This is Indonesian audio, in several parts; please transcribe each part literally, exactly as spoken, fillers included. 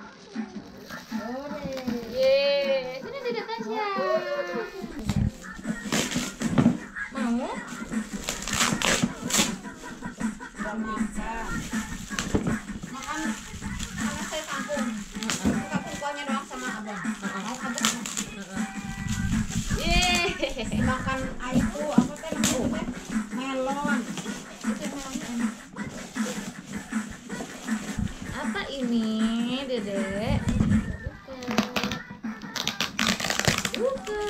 Yeay, sini Dede Tasya. Mau? Makan sama saya kampung. Kampung kuahnya doang sama abang. Yeay. Makan itu apa teh namanya? Melon. Itu melon enak. Apa ini, Dede? Buka.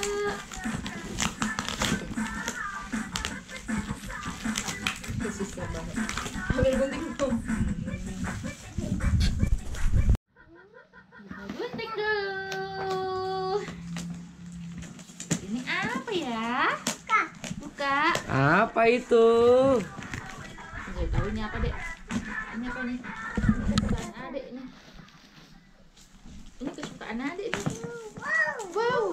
Buka. Susah banget. Ambil gunting dong. Gunting dulu. Ini apa ya? Buka. Apa itu? Nggak tahu ini apa, Dek. Ini apa nih? Ini kesukaan adek nih. Ini kesukaan adek nih. Wow.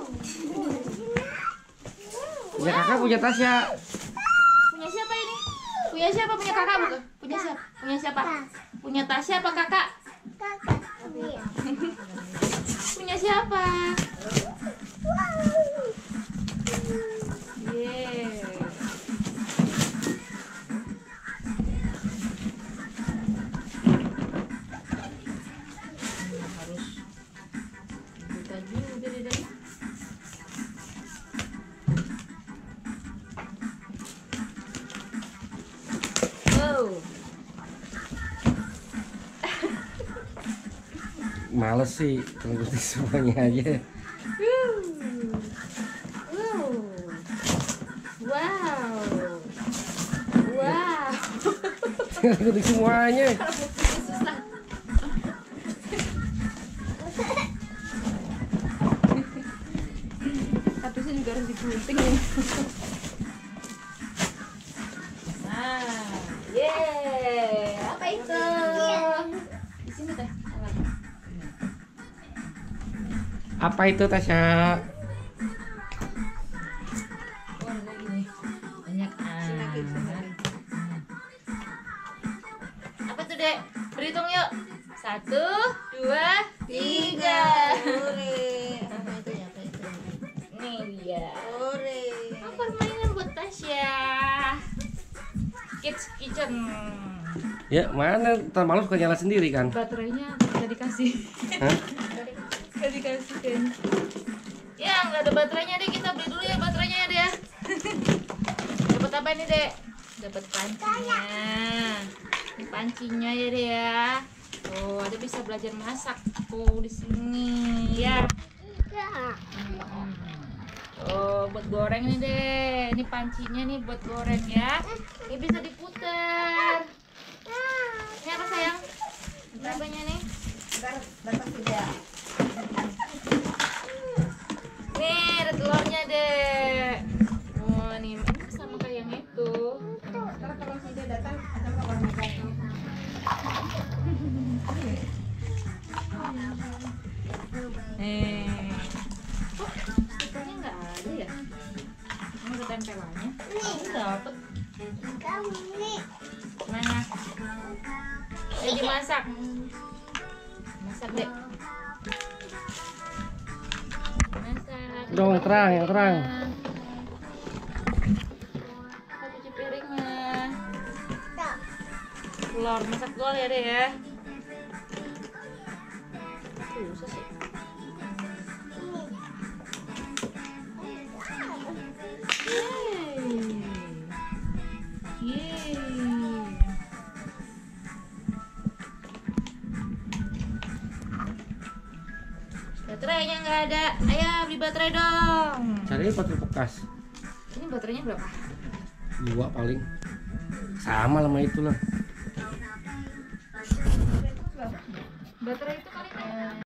Punya kakak, punya Tasya. Punya siapa ini? Punya siapa? Punya kakak bukan? Punya siapa? Punya siapa? Punya Tasya apa kakak? Punya siapa? Yeay. Harus buka dulu dari dari. Wow. Males sih, tunggu semuanya aja. Wow. Wow. Wow. Tunggu semuanya. Susah. Kardusnya juga harus digunting nih. Nah, yeay. Apa itu? Di sini teh. Apa itu Tasya? Oh, ada gini. Banyak air. Apa tuh, Dek? Berhitung yuk. Satu, dua, tiga. Ore. Apa itu ya? Apa itu? Nih dia. Ore. Apa mainan buat Tasya? Kids Kitchen. Ya mana? Ntar malam suka nyala sendiri kan? Baterainya nggak dikasih. Hah? Nggak dikasih kan? Ya nggak ada baterainya deh. Kita beli dulu ya baterainya ya, Dek. Dapat apa ini, Dek? Dapat pancinya. Ini pancinya ya, Dek ya. Oh, ada bisa belajar masak tuh di sini ya. Oh, buat goreng nih, Dek. Ini pancinya nih buat goreng ya. Ini bisa diputer. Ini apa, sayang? Berapanya nih? Ntar datang tidak. Nih, ada telurnya, Dek. Oh, nih ini sama kayak yang itu. Ntar kalau si dia datang ada kabar megang. Eh. Kok stikernya nggak ada ya? Ini ada tempelannya. Ini dapet. Mana? Eh, dimasak. Masak, Dek. Masak. Dong, terang, yang terang. Kita cuci piringnya. Telur masak gol ya, Dek ya. Susah sih. Yeay. Yeay. Baterainya nggak ada. Ayo beli baterai dong. Cari baterai bekas. Ini baterainya berapa? Dua paling. Sama sama itu lah. Baterai itu kali kan?